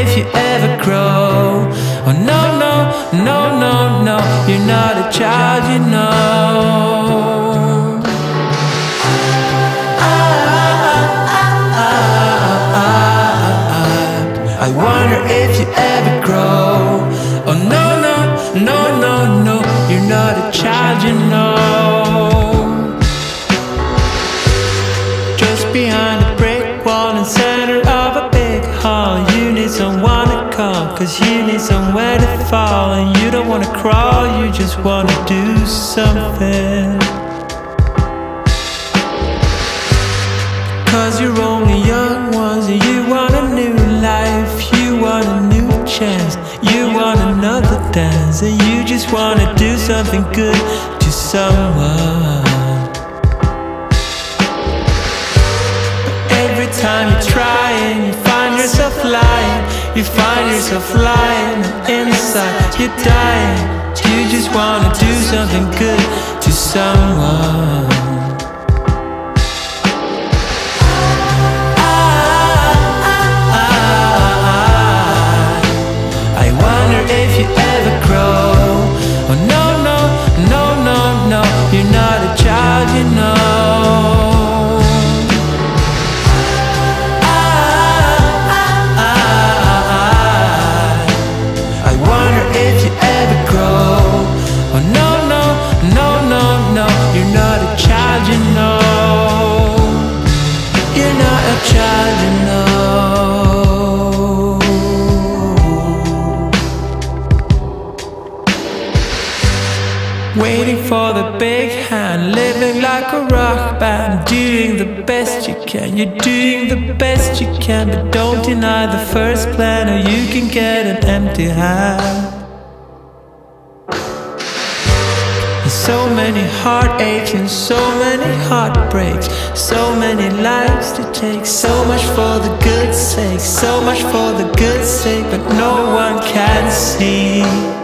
if you ever grow. Oh no, no, no, no, no, you're not a child, you know. I wonder if you ever grow. Oh no, no, no, no, no, you're not a child, you know. Just behind a brick wall in center of a big hall, you need someone to call, 'cause you need somewhere to fall. And you don't wanna crawl, you just wanna do something. 'Cause you're only young ones and you want a new life, you want a new chance, you want another dance, and you just wanna do something good to someone. Every time you try and you find yourself lying, you find yourself lying, and inside you're dying. You just wanna do something good to someone. I wonder if you ever grow. Oh no, no, no, no, no, you're not a child, you know. You know, you're not a child, you know. Waiting for the big hand, living like a rock band, doing the best you can. You're doing the best you can, but don't deny the first plan, or you can get an empty hand. So many heartaches and so many heartbreaks, so many lives to take, so much for the good sake, so much for the good sake, but no one can see.